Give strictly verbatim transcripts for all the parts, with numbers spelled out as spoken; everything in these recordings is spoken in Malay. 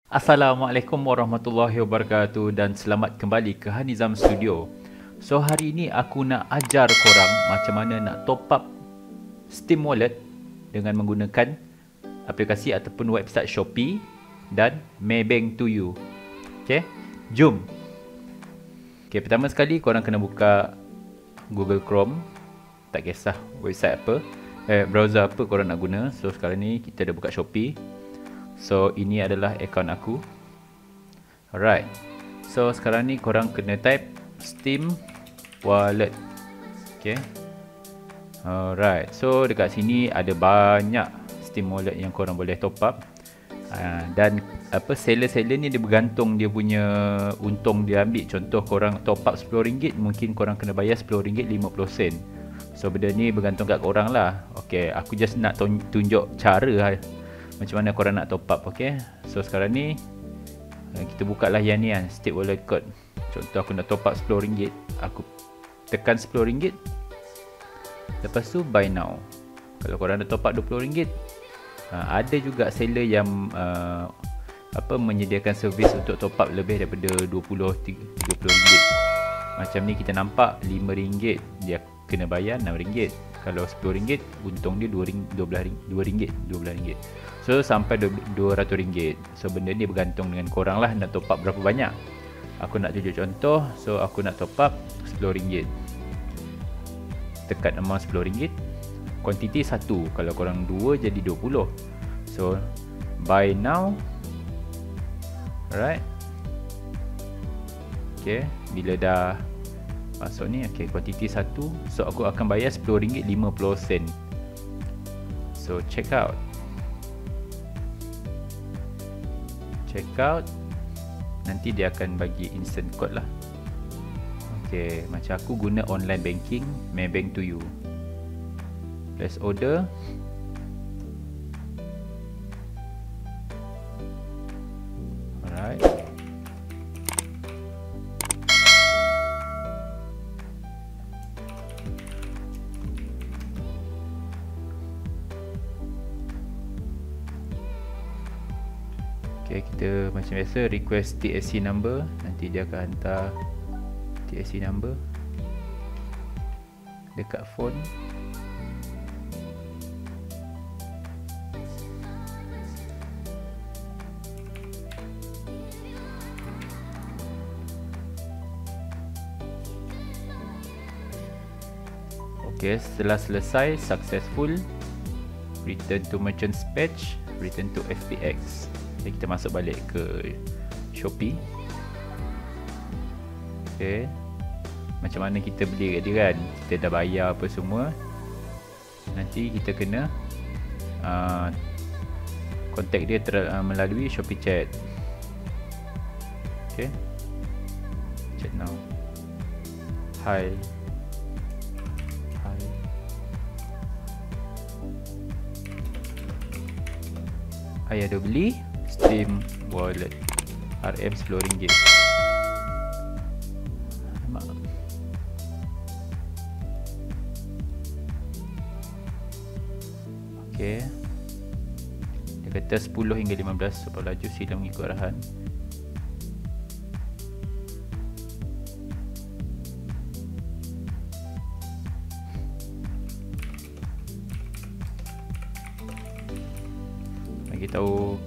Assalamualaikum warahmatullahi wabarakatuh dan selamat kembali ke Hanizam Studio. So hari ini aku nak ajar korang macam mana nak top up Steam Wallet dengan menggunakan aplikasi ataupun website Shopee dan Maybank to You. Okay, jom. Okay, pertama sekali korang kena buka Google Chrome. Tak kisah website apa, eh, browser apa korang nak guna. So sekarang ni kita dah buka Shopee. So ini adalah akaun aku. Alright. So sekarang ni korang kena type Steam Wallet. Okay. Alright. So dekat sini ada banyak Steam Wallet yang korang boleh top up. Uh, dan apa seller-seller ni dia bergantung dia punya untung dia ambil. Contoh korang top up sepuluh ringgit, mungkin korang kena bayar sepuluh ringgit lima puluh sen. So benda ni bergantung kat korang lah. Okay, aku just nak tunjuk cara lah macam mana korang nak top up. Okay, so sekarang ni kita buka lah yang ni kan, Steam Wallet Code. Contoh aku nak top up sepuluh ringgit, aku tekan sepuluh ringgit, lepas tu buy now. Kalau korang dah top up dua puluh ringgit, uh, ada juga seller yang uh, apa menyediakan servis untuk top up lebih daripada dua puluh tiga puluh ringgit. Macam ni kita nampak lima ringgit dia kena bayar enam ringgit. Kalau sepuluh ringgit untung dia dua ringgit, dua ringgit, dua belas ringgit. So sampai dua ratus ringgit. So benda ni bergantung dengan korang lah nak top up berapa banyak. Aku nak tunjuk contoh. So aku nak top up sepuluh ringgit. Tekan amount sepuluh ringgit. Quantity satu. Kalau korang dua jadi dua puluh. So buy now. Alright. Okay, bila dah masuk ni, okay, quantity satu. So aku akan bayar sepuluh ringgit lima puluh sen. So check out. Check out. Nanti dia akan bagi instant code lah. Okay, macam aku guna online banking, Maybank to You. Press order. Alright. Okay, kita macam biasa request T S C number. Nanti dia akan hantar T S C number dekat phone. Okay, setelah selesai successful, return to merchant's page, return to F P X. Okay, kita masuk balik ke Shopee. Okay, macam mana kita beli kat dia kan, kita dah bayar apa semua. Nanti kita kena uh, contact dia ter, uh, melalui Shopee Chat. Okay, chat now. Hi. Hi. I ada beli Steam Wallet R M sepuluh ringgit. Okay, dia kata sepuluh hingga lima belas sebab laju sila mengikut arahan. Bagi tahu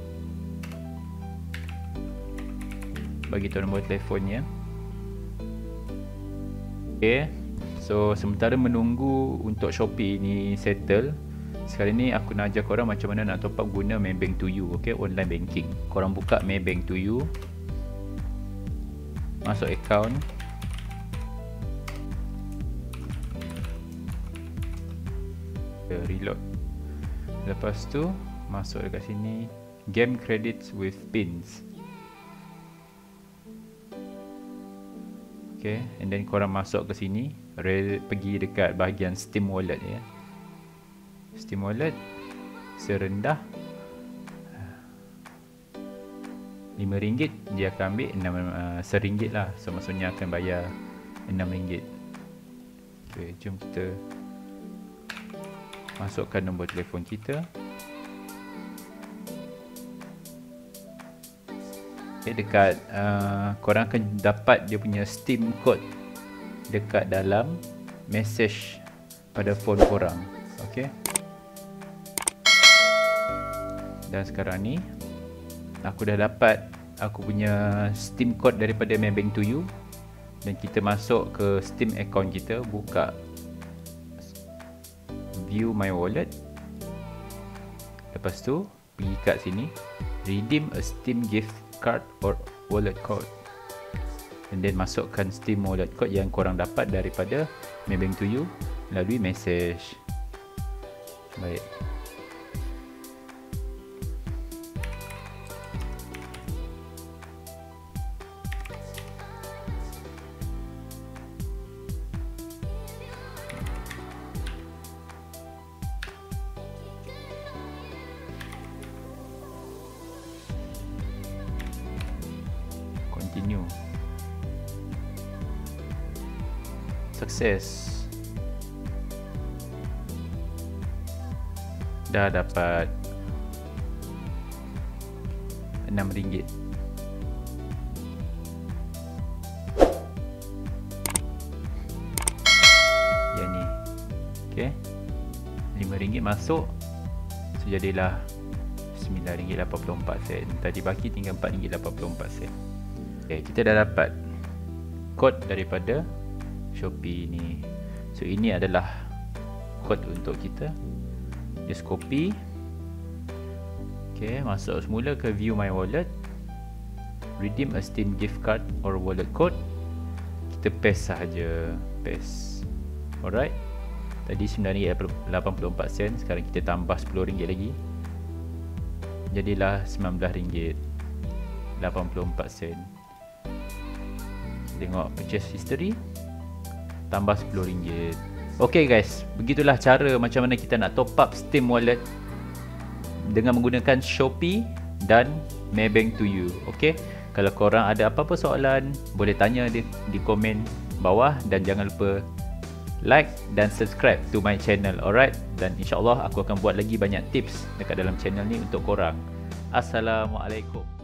bagi tahu nombor telefonnya. Okay, so sementara menunggu untuk Shopee ni settle, sekarang ni aku nak ajar korang macam mana nak top up guna Maybank to You. Okay, online banking. Korang buka Maybank to You, masuk account. Reload. Lepas tu masuk dekat sini game credits with pins. Okay, and then korang masuk ke sini, pergi dekat bahagian Steam Wallet ya. Steam Wallet serendah lima ringgit dia akan ambil enam, uh, seringgit lah. So maksudnya akan bayar enam ringgit. Okay, jom kita masukkan nombor telefon kita. Okay, dekat uh, korang akan dapat dia punya Steam code dekat dalam message pada phone korang. Okay. Dan sekarang ni aku dah dapat aku punya Steam code daripada Maybank to You. Dan kita masuk ke Steam account kita, buka View My Wallet. Lepas tu pergi kat sini, redeem a Steam gift card or wallet code, and then masukkan Steam wallet code yang korang dapat daripada Maybank to You melalui message. Baik. Continue. Sukses. Dah dapat enam ringgit. Yang ni. Okey. lima ringgit masuk. So jadilah sembilan ringgit lapan puluh empat sen. Tadi baki tinggal empat ringgit lapan puluh empat sen. Okay, kita dah dapat kod daripada Shopee ni. So ini adalah kod untuk kita. Just copy. Okay, masuk semula ke View My Wallet. Redeem a Steam gift card or wallet code. Kita paste sahaja. Paste. Alright. Tadi sembilan ringgit lapan puluh empat sen. Sekarang kita tambah sepuluh ringgit lagi. Jadilah sembilan belas ringgit lapan puluh empat sen. Tengok purchase history, tambah sepuluh ringgit. Ok guys, begitulah cara macam mana kita nak top up Steam Wallet dengan menggunakan Shopee dan Maybank to You. Ok, kalau korang ada apa-apa soalan, boleh tanya di, di komen bawah. Dan jangan lupa like dan subscribe to my channel. Alright, dan insyaAllah aku akan buat lagi banyak tips dekat dalam channel ni untuk korang. Assalamualaikum.